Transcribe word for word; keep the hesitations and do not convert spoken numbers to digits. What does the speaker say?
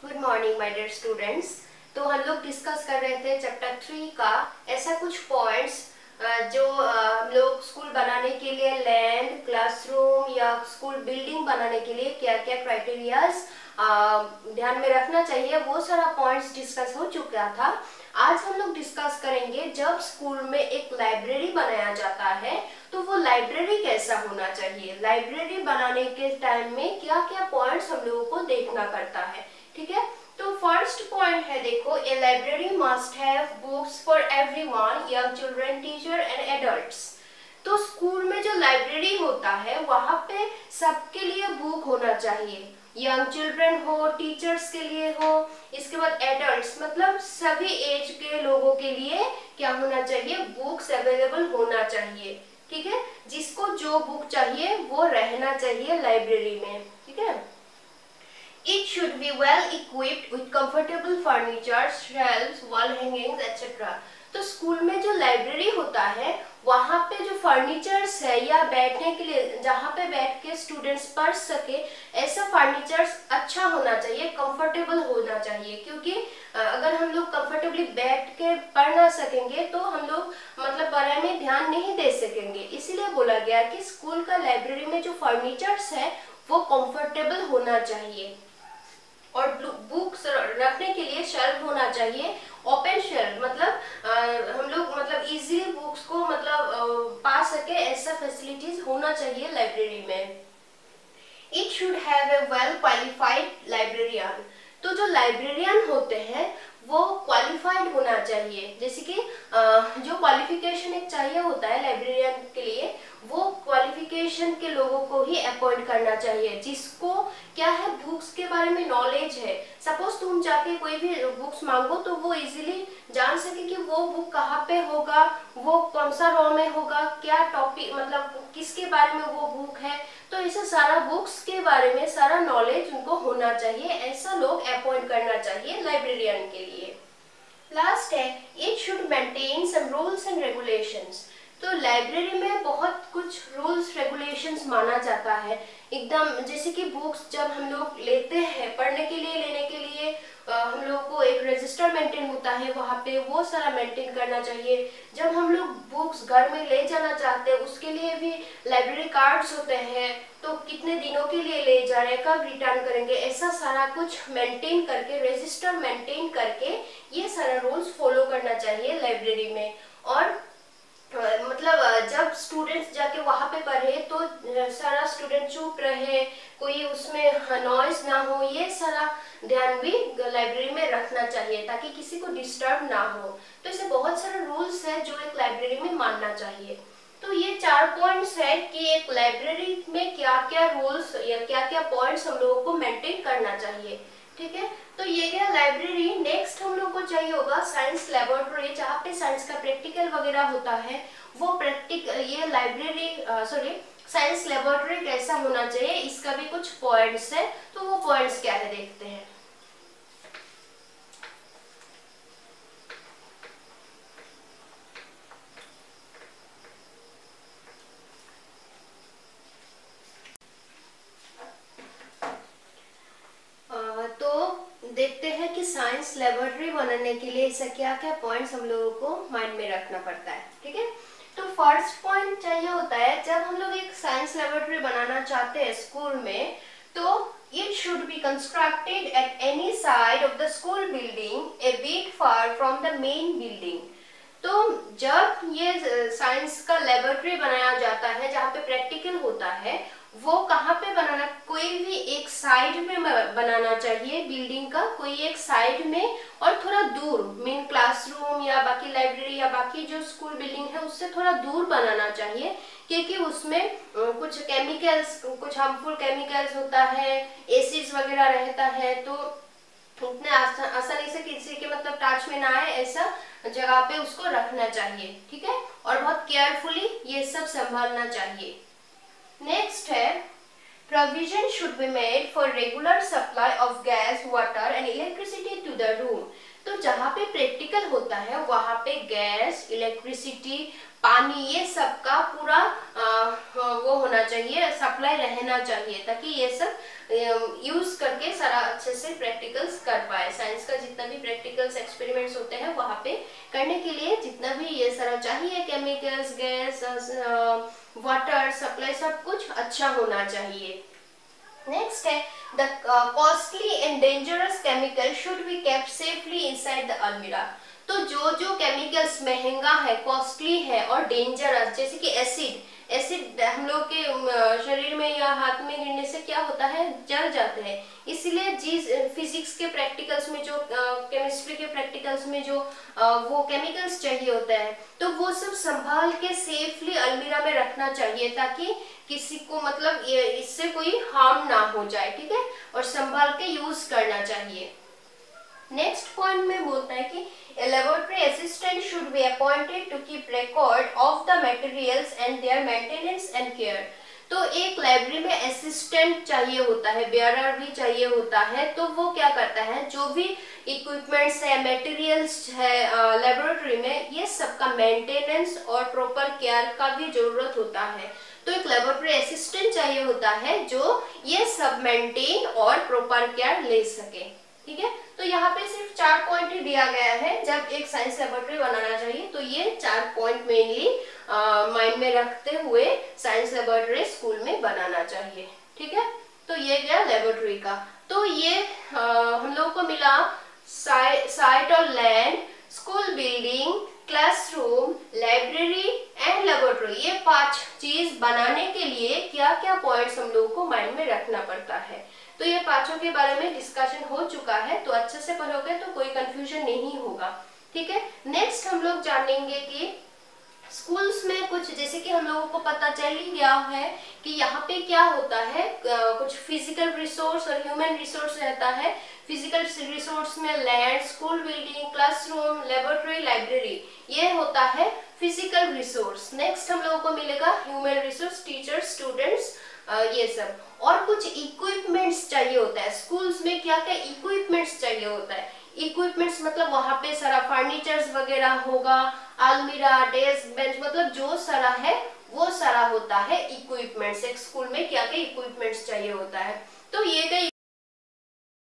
Good morning my dear students. तो हम लोग डिस्कस कर रहे थे चैप्टर थ्री का ऐसा कुछ पॉइंट्स जो हम लोग स्कूल बनाने के लिए लैंड, क्लासरूम या स्कूल बिल्डिंग बनाने के लिए क्या क्या क्राइटेरियाज ध्यान में रखना चाहिए, वो सारा पॉइंट्स डिस्कस हो चुका था। आज हम लोग डिस्कस करेंगे जब स्कूल में एक लाइब्रेरी बनाया जाता है तो वो लाइब्रेरी कैसा होना चाहिए, लाइब्रेरी बनाने के टाइम में क्या क्या पॉइंट्स हम लोगों को देखना पड़ता है। ठीक है, तो फर्स्ट पॉइंट है, देखो, a library must have books for everyone, young children, teacher and adults. तो स्कूल में जो लाइब्रेरी होता है वहाँ पे सबके लिए बुक होना चाहिए, यंग चिल्ड्रन हो, टीचर्स के लिए हो, इसके बाद एडल्ट्स मतलब सभी एज के लोगों के लिए क्या होना चाहिए, बुक्स अवेलेबल होना चाहिए। ठीक है, जिसको जो बुक चाहिए वो रहना चाहिए लाइब्रेरी में। ठीक है, It should be well equipped with comfortable furniture, shelves, wall hangings, et cetera. तो स्कूल में जो लाइब्रेरी होता है वहाँ पे जो फर्नीचर्स है या बैठने के लिए जहाँ पे बैठ के स्टूडेंट्स पढ़ सके, ऐसा फर्नीचर्स अच्छा होना चाहिए, कंफर्टेबल होना चाहिए। क्योंकि अगर हम लोग कंफर्टेबली बैठ के पढ़ ना सकेंगे तो हम लोग मतलब पढ़ाई में ध्यान नहीं दे सकेंगे। इसीलिए बोला गया कि स्कूल का लाइब्रेरी में जो फर्नीचर्स है वो कंफर्टेबल होना चाहिए। और बुक्स रखने के लिए शेल्फ होना चाहिए, ओपन शेल्फ मतलब आ, हम लोग मतलब इजीली बुक्स को मतलब आ, पा सके, ऐसा फैसिलिटीज होना चाहिए लाइब्रेरी में। It should have a well qualified librarian. तो जो लाइब्रेरियन होते हैं वो क्वालिफाइड होना चाहिए, जैसे कि जो क्वालिफिकेशन एक चाहिए होता है लाइब्रेरियन के लिए, वो क्वालिफिकेशन के लोगों को ही अपॉइंट करना चाहिए, जिसको क्या है बुक्स के बारे में नॉलेज है। सपोज तुम जाके कोई भी बुक्स मांगो तो वो इजीली जान सके कि वो बुक कहाँ पे होगा, वो कौन सा रॉ में होगा, क्या टॉपिक मतलब किसके बारे में वो बुक है। तो ऐसा सारा बुक्स के बारे में सारा नॉलेज उनको होना चाहिए, ऐसा लोग अपॉइंट करना चाहिए लाइब्रेरियन के लिए। लास्ट है, it should maintain some rules and regulations. तो लाइब्रेरी में बहुत कुछ रूल्स रेगुलेशंस माना जाता है एकदम, जैसे कि बुक्स जब हम लोग लेते हैं पढ़ने के लिए, लेने के लिए आ, हम लोग को एक रजिस्टर मेंटेन होता है, वहाँ पे वो सारा मेंटेन करना चाहिए। जब हम लोग बुक्स घर में ले जाना चाहते हैं उसके लिए भी लाइब्रेरी कार्ड्स होते हैं, तो कितने दिनों के लिए ले जा रहे हैं, कब रिटर्न करेंगे, ऐसा सारा कुछ मेंटेन करके, रजिस्टर मेंटेन करके ये सारा रूल्स फॉलो करना चाहिए लाइब्रेरी में। और मतलब जब स्टूडेंट्स जाके वहाँ पे पढ़े तो सारा स्टूडेंट चुप रहे, कोई उसमें नॉइज ना हो, ये सारा ध्यान भी लाइब्रेरी में रखना चाहिए ताकि किसी को डिस्टर्ब ना हो। तो ऐसे बहुत सारे रूल्स है जो एक लाइब्रेरी में मानना चाहिए। तो ये चार पॉइंट्स है कि एक लाइब्रेरी में क्या क्या रूल्स या क्या क्या पॉइंट्स हम लोगों को मेंटेन करना चाहिए। ठीक है, तो ये गया लाइब्रेरी। नेक्स्ट हम लोग को चाहिए होगा साइंस लेबोरेटरी, जहाँ पे साइंस का प्रैक्टिकल वगैरह होता है। वो प्रैक्टिकल ये लाइब्रेरी सॉरी साइंस लेबोरेटरी कैसा होना चाहिए, इसका भी कुछ पॉइंट्स है। तो वो पॉइंट्स क्या है देखते हैं। देखते हैं कि साइंस लेबोरेटरी बनाने के लिए ऐसा क्या क्या पॉइंट्स हम लोगों को माइंड में रखना पड़ता है। ठीक है, तो फर्स्ट पॉइंट चाहिए होता है जब हम लोग एक साइंस लेबोरेटरी बनाना चाहते हैं स्कूल में, तो it should be constructed at any side of the school building a bit far from the main building. तो जब ये साइंस का लेबोरेटरी बनाया जाता है जहाँ पे प्रैक्टिकल होता है, वो कहाँ पे बनाना, कोई भी एक साइड में बनाना चाहिए बिल्डिंग का, कोई एक साइड में और थोड़ा दूर, मेन क्लासरूम या बाकी लाइब्रेरी या बाकी जो स्कूल बिल्डिंग है उससे थोड़ा दूर बनाना चाहिए। क्योंकि उसमें कुछ केमिकल्स, कुछ हार्मफुल केमिकल्स होता है, एसिड्स वगैरह रहता है, तो इतने आसानी से किसी के मतलब टच में ना आए, ऐसा जगह पे उसको रखना चाहिए। ठीक है, और बहुत केयरफुली ये सब संभालना चाहिए। नेक्स्ट है, provision should be made for regular supply of gas, water and electricity to the room। तो जहाँ पे प्रैक्टिकल होता है वहाँ पे गैस, इलेक्ट्रिसिटी, पानी, ये सब का पूरा आ, वो होना चाहिए, सप्लाई रहना चाहिए, ताकि ये सब यूज करके सारा अच्छे से प्रैक्टिकल्स कर पाए। साइंस का जितना भी प्रैक्टिकल्स एक्सपेरिमेंट्स होते हैं वहाँ पे करने के लिए जितना भी ये सारा चाहिए, केमिकल्स, गैस, वाटर सप्लाई, सब कुछ अच्छा होना चाहिए। नेक्स्ट है the costly and dangerous chemical should be kept safely inside the almirah. तो जो जो केमिकल्स महंगा है, कॉस्टली है और डेंजरस, जैसे कि एसिड, एसिड हम लोग के शरीर में या हाथ में गिरने से क्या होता है, जल जाते हैं। इसलिए जिस फिजिक्स के प्रैक्टिकल्स में जो, केमिस्ट्री के प्रैक्टिकल्स में जो वो केमिकल्स चाहिए होता है, तो वो सब संभाल के सेफली अलमीरा में रखना चाहिए ताकि किसी को मतलब ये इससे कोई हार्म ना हो जाए, ठीक है, और संभाल के यूज करना चाहिए। नेक्स्ट पॉइंट में बोलता है कि a laboratory assistant should be appointed to keep record of the materials and their maintenance and care। तो एक लाइब्रेरी में असिस्टेंट चाहिए होता है, बेयरर भी चाहिए होता है। तो वो क्या करता है, जो भी इक्विपमेंट्स है, मटेरियल्स है लेबोरेटरी में, ये सबका मेंटेनेंस और प्रॉपर केयर का भी जरूरत होता है। तो एक लेबोरेटरी असिस्टेंट चाहिए होता है जो ये सब मेंटेन और प्रॉपर केयर ले सके, ठीक है। तो यहाँ पे सिर्फ चार पॉइंट ही दिया गया है जब एक साइंस लेबोरेटरी बनाना चाहिए। तो ये चार पॉइंट मेनली माइंड में रखते हुए साइंस लेबोरेटरी स्कूल में बनाना चाहिए, ठीक है। तो ये गया लेबोरेटरी का। तो ये आ, हम लोगों को मिला साइ, साइट और land, school building, classroom, library and laboratory. ये पांच चीज बनाने के लिए क्या क्या पॉइंट्स हम लोगों को माइंड में रखना पड़ता है। तो ये पांचों के बारे में डिस्कशन हो चुका है, तो अच्छे से पढ़ोगे तो कोई कंफ्यूजन नहीं होगा, ठीक है। नेक्स्ट हम लोग जानेंगे कि स्कूल्स में कुछ, जैसे कि हम लोगों को पता चल ही गया है कि यहाँ पे क्या होता है, कुछ फिजिकल रिसोर्स और ह्यूमन रिसोर्स रहता है। फिजिकल रिसोर्स में land, school building, classroom, laboratory, library, ये होता है फिजिकल रिसोर्स। नेक्स्ट हम लोगों को मिलेगा ह्यूमन रिसोर्स, टीचर्स, स्टूडेंट्स, ये सब। और कुछ इक्विपमेंट्स चाहिए होता है स्कूल्स में। क्या क्या इक्विपमेंट्स चाहिए होता है, इक्विपमेंट्स मतलब वहाँ पे सारा फर्नीचर्स वगैरह होगा, अलमीरा, डेस्क, बेंच, मतलब जो सारा है वो सारा होता है इक्विपमेंट्स। एक स्कूल में क्या क्या इक्विपमेंट्स चाहिए होता है। तो ये गई